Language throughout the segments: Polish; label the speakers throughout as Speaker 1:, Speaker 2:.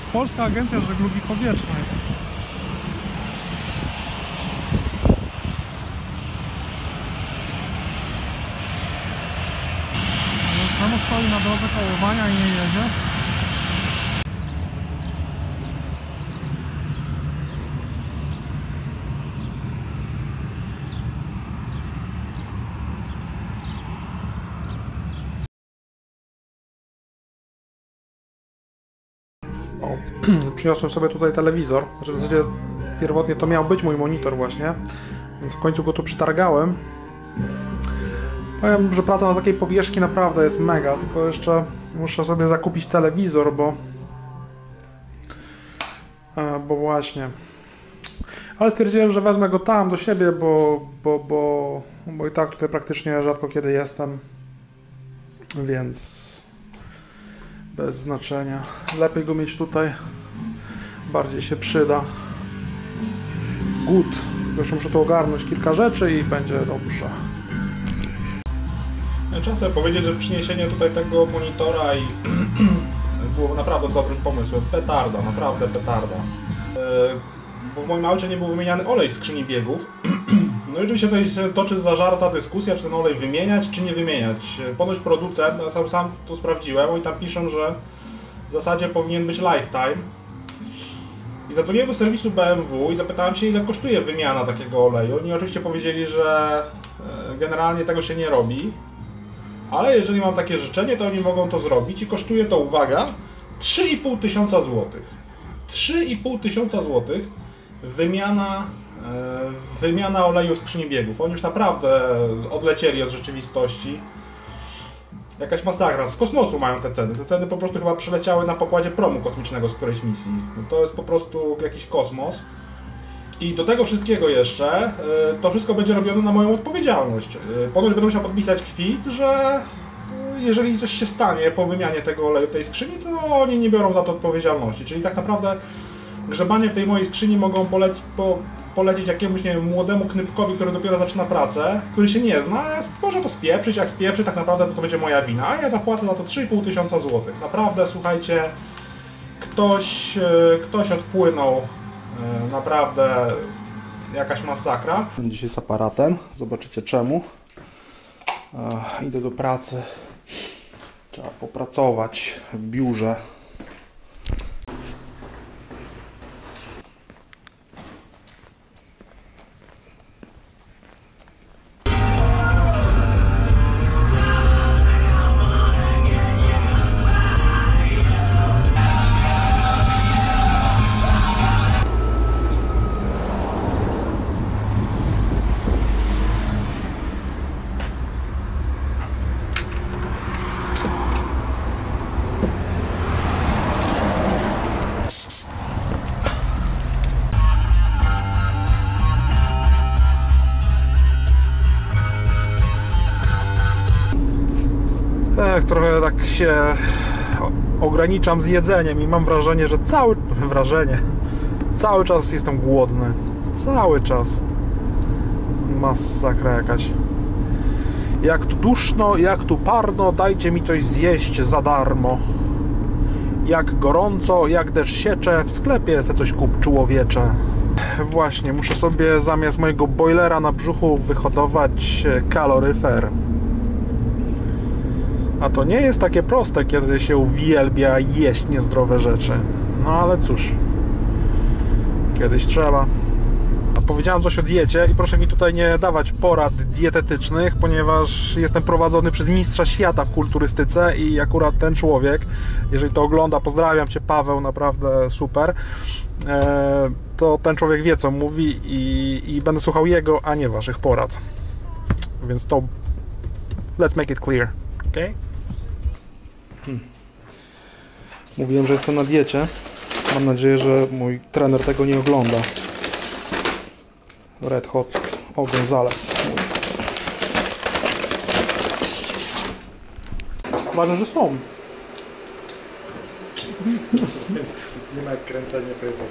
Speaker 1: Polska Agencja Żeglugi Powietrznej. Czemu stoi na drodze kołowania i nie jedzie? Przyniosłem sobie tutaj telewizor, znaczy w zasadzie pierwotnie to miał być mój monitor właśnie, więc w końcu go tu przytargałem. Powiem, że praca na takiej powierzchni naprawdę jest mega, tylko jeszcze muszę sobie zakupić telewizor, bo właśnie. Ale stwierdziłem, że wezmę go tam do siebie, bo i tak tutaj praktycznie rzadko kiedy jestem, więc bez znaczenia. Lepiej go mieć tutaj, bardziej się przyda. Good. Tylko muszę tu ogarnąć kilka rzeczy i będzie dobrze.
Speaker 2: Trzeba sobie powiedzieć, że przyniesienie tutaj tego monitora i było naprawdę dobrym pomysłem. Petarda, naprawdę petarda. Bo w moim aucie nie był wymieniany olej z skrzyni biegów. No i oczywiście tutaj się toczy zażarta dyskusja, czy ten olej wymieniać, czy nie wymieniać. Ponoć producent, ja sam to sprawdziłem, oni tam piszą, że w zasadzie powinien być lifetime. I zadzwoniłem do serwisu BMW i zapytałem się, ile kosztuje wymiana takiego oleju. Oni oczywiście powiedzieli, że generalnie tego się nie robi. Ale jeżeli mam takie życzenie, to oni mogą to zrobić i kosztuje to, uwaga, 3500 złotych. 3500 złotych wymiana oleju z skrzyni biegów. Oni już naprawdę odlecieli od rzeczywistości. Jakaś masakra. Z kosmosu mają te ceny. Te ceny po prostu chyba przyleciały na pokładzie promu kosmicznego z którejś misji. To jest po prostu jakiś kosmos. I do tego wszystkiego jeszcze, to wszystko będzie robione na moją odpowiedzialność. Ponoć będę musiał podpisać kwit, że jeżeli coś się stanie po wymianie tego oleju w tej skrzyni, to oni nie biorą za to odpowiedzialności. Czyli tak naprawdę grzebanie w tej mojej skrzyni mogą polecić jakiemuś, nie wiem, młodemu knypkowi, który dopiero zaczyna pracę, który się nie zna, może to spieprzyć, jak spieprzy, tak naprawdę to będzie moja wina, a ja zapłacę za to 3500 złotych. Naprawdę, słuchajcie, ktoś odpłynął. Naprawdę jakaś masakra. Dzisiaj z aparatem, zobaczycie czemu. Idę do pracy. Trzeba popracować w biurze. Trochę tak się ograniczam z jedzeniem i mam wrażenie, że cały czas jestem głodny. Cały czas. Masakra jakaś. Jak tu duszno, jak tu parno, dajcie mi coś zjeść za darmo. Jak gorąco, jak deszcz siecze, w sklepie se coś kup, człowiecze. Właśnie, muszę sobie zamiast mojego boilera na brzuchu wyhodować kaloryfer. A to nie jest takie proste, kiedy się uwielbia jeść niezdrowe rzeczy. No ale cóż, kiedyś trzeba. Powiedziałem coś o diecie i proszę mi tutaj nie dawać porad dietetycznych, ponieważ jestem prowadzony przez mistrza świata w kulturystyce i akurat ten człowiek, jeżeli to ogląda, pozdrawiam Cię, Paweł, naprawdę super, to ten człowiek wie, co mówi i będę słuchał jego, a nie Waszych porad. Więc to let's make it clear. Okay? Mówiłem, że jestem na diecie. Mam nadzieję, że mój trener tego nie ogląda. Red Hot Gonzales. Ważne, że są.
Speaker 3: Nie ma jak kręcenie pytań.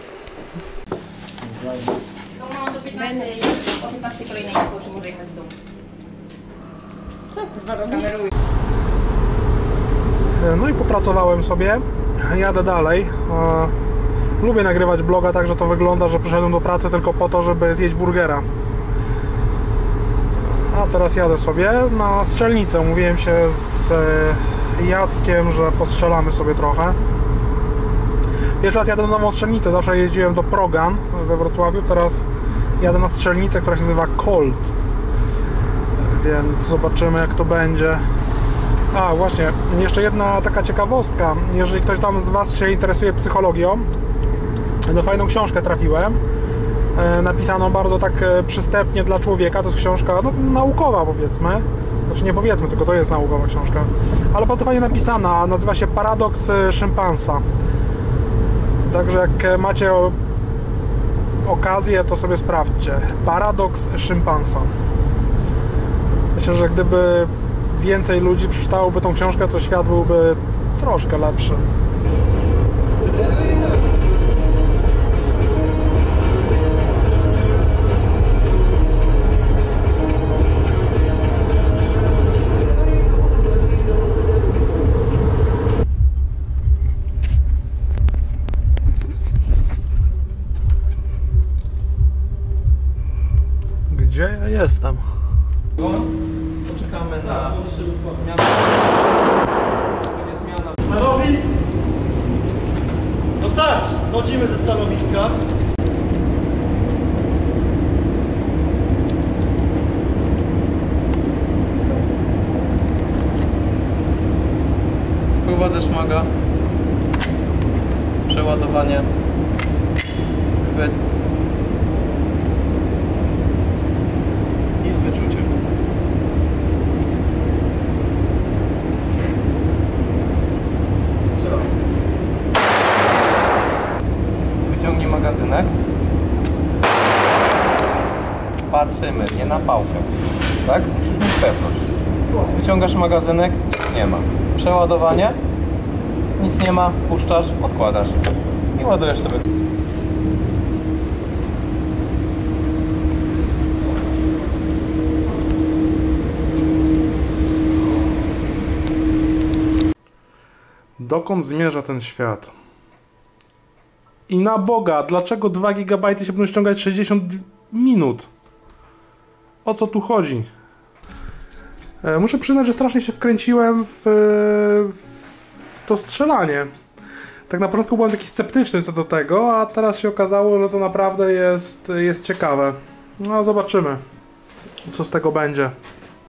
Speaker 4: No mam do 15, o 15 kolejnej info, czy może jechać w domu. Co kurwa robi? Kameruj.
Speaker 1: No i popracowałem sobie. Jadę dalej. Lubię nagrywać vloga tak, że to wygląda, że przyszedłem do pracy tylko po to, żeby zjeść burgera. A teraz jadę sobie na strzelnicę. Umówiłem się z Jackiem, że postrzelamy sobie trochę. Pierwszy raz jadę na nową strzelnicę. Zawsze jeździłem do Progan we Wrocławiu. Teraz jadę na strzelnicę, która się nazywa Colt. Więc zobaczymy, jak to będzie. A właśnie, jeszcze jedna taka ciekawostka. Jeżeli ktoś tam z Was się interesuje psychologią, no fajną książkę trafiłem. Napisaną bardzo tak przystępnie dla człowieka. To jest książka no, naukowa, powiedzmy. Znaczy nie powiedzmy, tylko to jest naukowa książka. Ale bardzo fajnie napisana. Nazywa się Paradoks Szympansa. Także jak macie okazję, to sobie sprawdźcie. Paradoks Szympansa. Myślę, że gdyby więcej ludzi przeczytałoby tą książkę, to świat byłby troszkę lepszy. Gdzie ja jestem?
Speaker 5: Poczekamy na zmianę. Będzie zmiana stanowisk. No tak, schodzimy ze stanowiska. Wprowadzę szmaga. Przeładowanie. Chwyt. I z wyczuciem. Strzelam. Wyciągnij magazynek. Patrzymy, nie na pałkę. Tak? Musisz mieć pewność. Wyciągasz magazynek, nic nie ma. Przeładowanie, nic nie ma, puszczasz, odkładasz i ładujesz sobie.
Speaker 1: Dokąd zmierza ten świat? I na Boga, dlaczego 2 GB się będą ściągać 60 minut? O co tu chodzi? Muszę przyznać, że strasznie się wkręciłem w to strzelanie. Tak na początku byłem taki sceptyczny co do tego, a teraz się okazało, że to naprawdę jest ciekawe. No zobaczymy, co z tego będzie.